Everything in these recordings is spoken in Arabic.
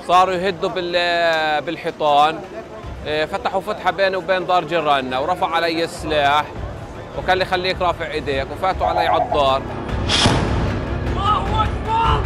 صاروا يهدوا بالحيطان. فتحوا فتحة بيني وبين دار جيراننا ورفع علي السلاح وقال لي خليك رافع ايديك، وفاتوا علي على الدار. الله أكبر!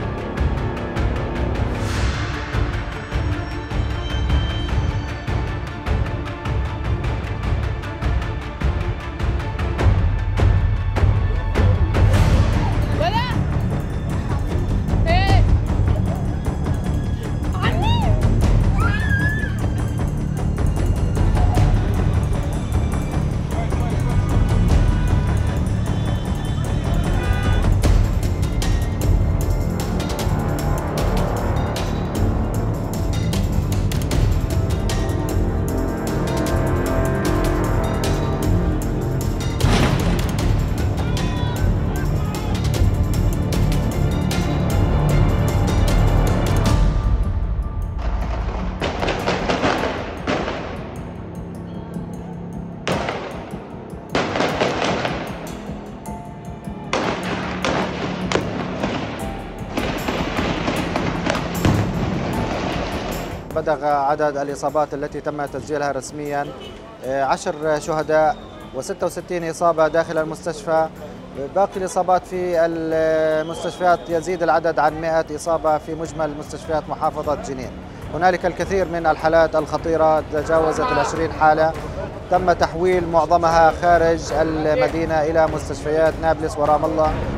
بلغ عدد الإصابات التي تم تسجيلها رسميا 10 شهداء و66 إصابة داخل المستشفى. باقي الإصابات في المستشفيات يزيد العدد عن 100 إصابة في مجمل مستشفيات محافظة جنين. هنالك الكثير من الحالات الخطيرة تجاوزت 20 حالة، تم تحويل معظمها خارج المدينة إلى مستشفيات نابلس ورام الله.